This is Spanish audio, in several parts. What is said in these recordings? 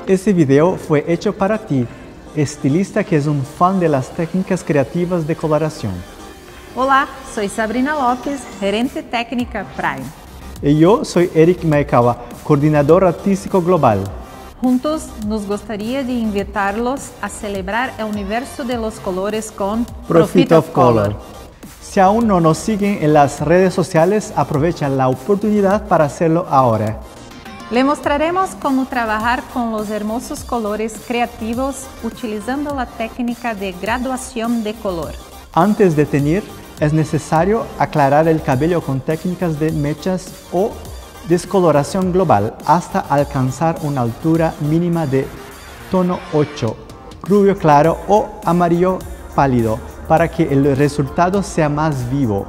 Este video fue hecho para ti, estilista que es un fan de las técnicas creativas de coloración. Olá, soy Sabrina Lopes, gerente técnica Prime. Y yo soy Eric Maekawa, coordinador artístico global. Juntos nos gustaría de invitarlos a celebrar el universo de los colores con Profit of Color. Si aún no nos siguen en las redes sociales, aprovecha la oportunidad para hacerlo ahora. Le mostraremos cómo trabajar con los hermosos colores creativos utilizando la técnica de graduación de color. Antes de teñir, es necesario aclarar el cabello con técnicas de mechas o descoloración global hasta alcanzar una altura mínima de tono 8, rubio claro o amarillo pálido, para que el resultado sea más vivo.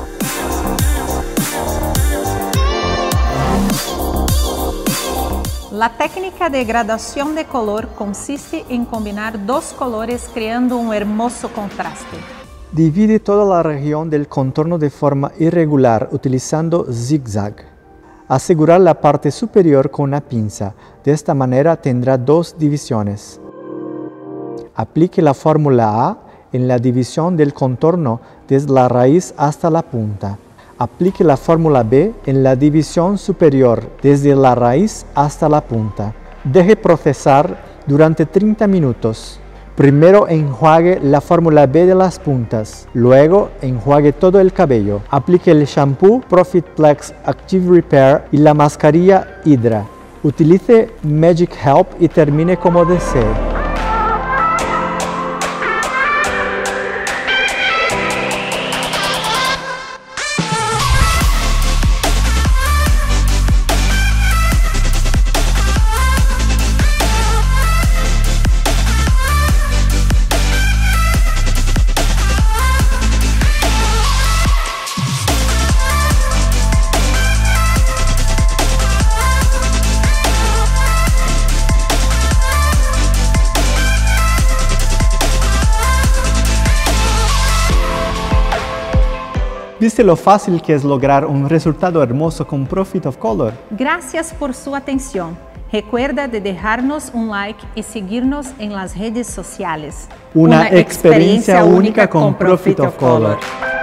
La técnica de graduación de color consiste en combinar dos colores creando un hermoso contraste. Divide toda la región del contorno de forma irregular utilizando zigzag. Asegurar la parte superior con una pinza. De esta manera tendrá dos divisiones. Aplique la fórmula A en la división del contorno desde la raíz hasta la punta. Aplique la fórmula B en la división superior desde la raíz hasta la punta. Deje procesar durante 30 minutos. Primero enjuague la fórmula B de las puntas, luego enjuague todo el cabello. Aplique el shampoo Profit Plex Active Repair y la mascarilla Hydra. Utilice Magic Help y termine como desee. ¿Viste lo fácil que es lograr un resultado hermoso con Profit of Color? Gracias por su atención. Recuerda de dejarnos un like y seguirnos en las redes sociales. Una experiencia única con Profit of Color.